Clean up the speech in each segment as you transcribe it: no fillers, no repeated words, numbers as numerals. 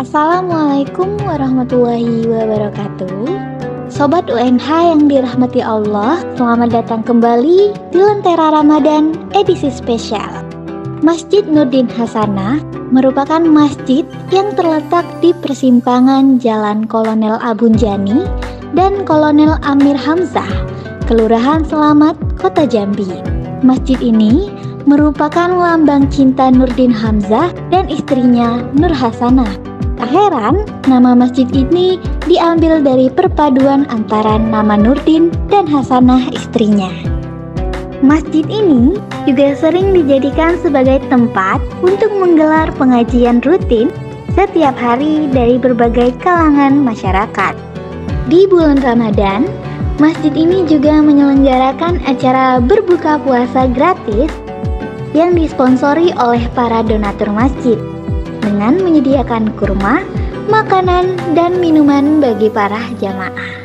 Assalamualaikum warahmatullahi wabarakatuh. Sobat UNH yang dirahmati Allah, selamat datang kembali di Lentera Ramadan edisi spesial. Masjid Nurdin Hasanah merupakan masjid yang terletak di persimpangan Jalan Kolonel Abunjani dan Kolonel Amir Hamzah, Kelurahan Selamat, Kota Jambi. Masjid ini merupakan lambang cinta Nurdin Hamzah dan istrinya Nur Hasanah. Tak heran, nama masjid ini diambil dari perpaduan antara nama Nurdin dan Hasanah istrinya. Masjid ini juga sering dijadikan sebagai tempat untuk menggelar pengajian rutin setiap hari dari berbagai kalangan masyarakat. Di bulan Ramadan, masjid ini juga menyelenggarakan acara berbuka puasa gratis yang disponsori oleh para donatur masjid dengan menyediakan kurma, makanan, dan minuman bagi para jamaah.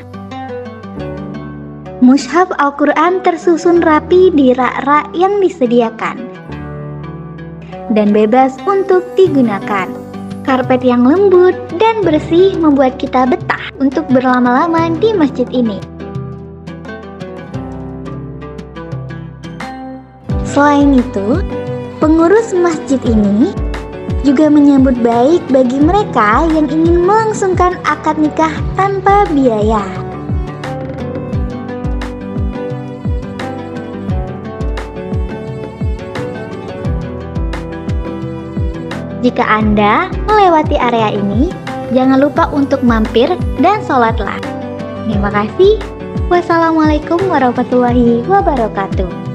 Mushaf Al-Quran tersusun rapi di rak-rak yang disediakan dan bebas untuk digunakan. Karpet yang lembut dan bersih membuat kita betah untuk berlama-lama di masjid ini. Selain itu, pengurus masjid ini juga menyambut baik bagi mereka yang ingin melangsungkan akad nikah tanpa biaya. Jika Anda melewati area ini, jangan lupa untuk mampir dan sholatlah. Terima kasih. Wassalamualaikum warahmatullahi wabarakatuh.